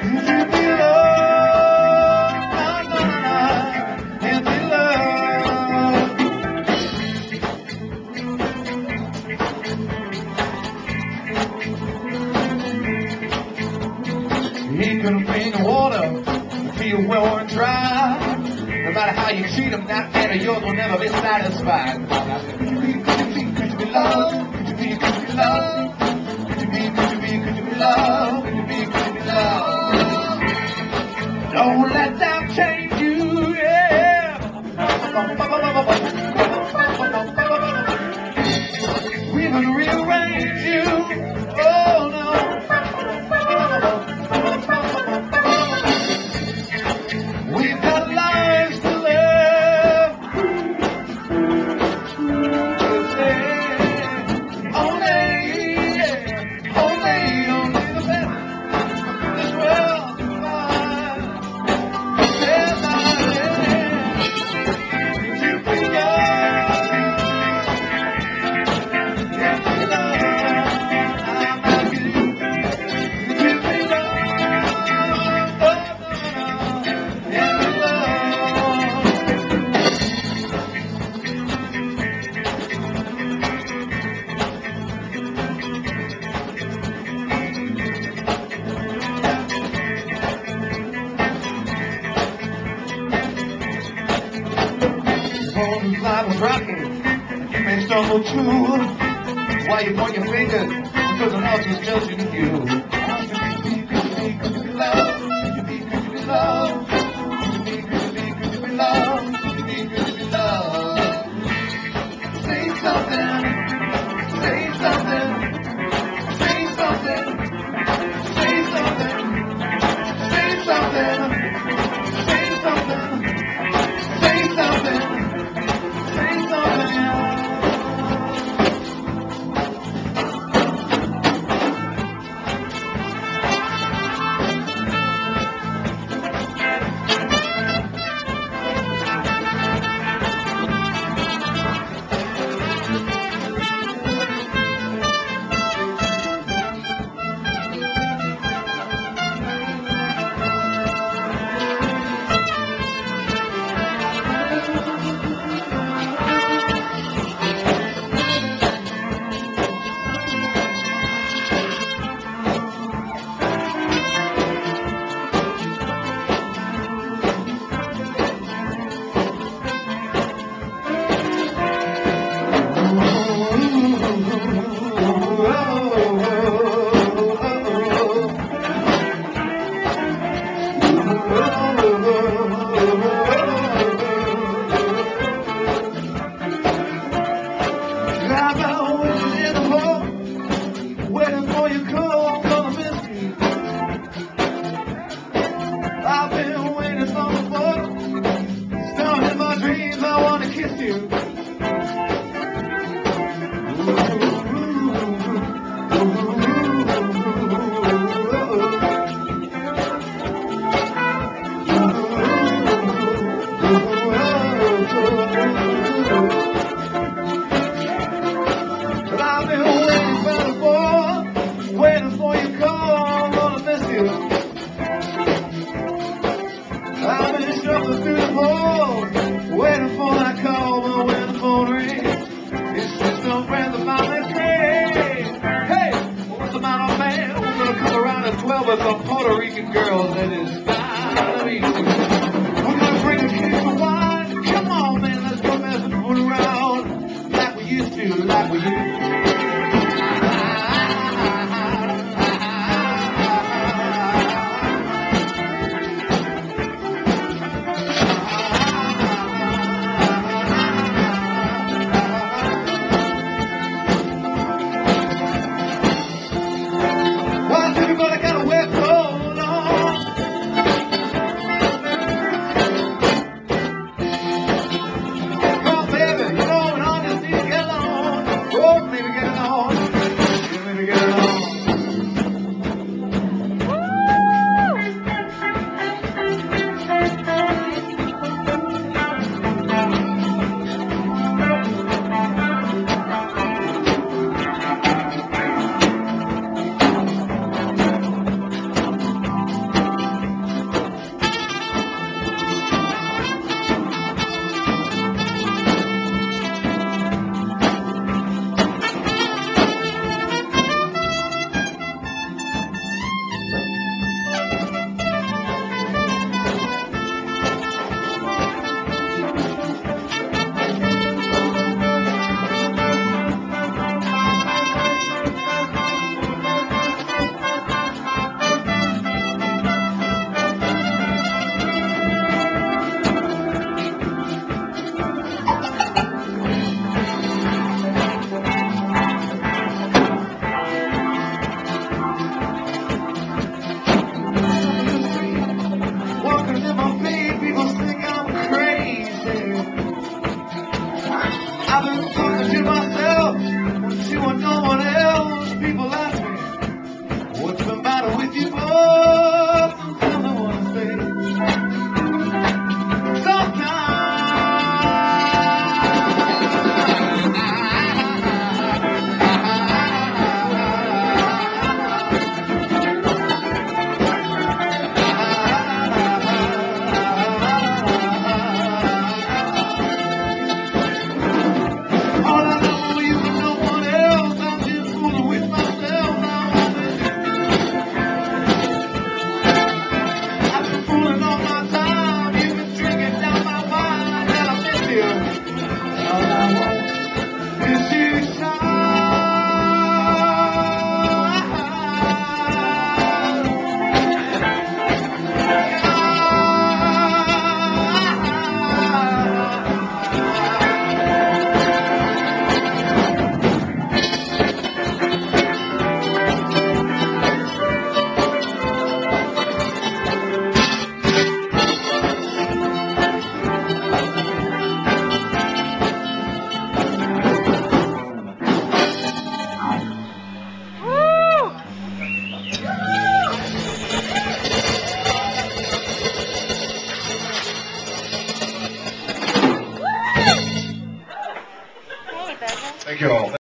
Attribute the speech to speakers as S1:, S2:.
S1: He can bring the water to your well and dry. No matter how you treat him, that man of yours will never be satisfied. Could you be loved? Could you be loved? Could you be loved? Could you be loved? Don't let them change you, yeah. We can rearrange you, oh no. We've got lives to live. Only the best. This world can find. Life was rocking, you may stumble too. While you point your finger, because an else is judging you. Could you be loved? Could you be loved? Could you be loved? Could you be loved? Say something, say something, say something, say something, say something, say something, say something. I've been waiting for the boat. Still in my dreams, I wanna kiss you. But I've been waiting for the boat, waiting for your call. I'm gonna miss you. I've been shuffling through the halls, waiting for that call, but when the phone rings, it's just some friends of mine that say, hey, what's the matter, man? We're gonna come around at 12 with some Puerto Rican girls that is fine. We're gonna bring a case of wine. Come on, man, let's go mess and fool around like we used to, like we used to. Maybe get on. Thank you all.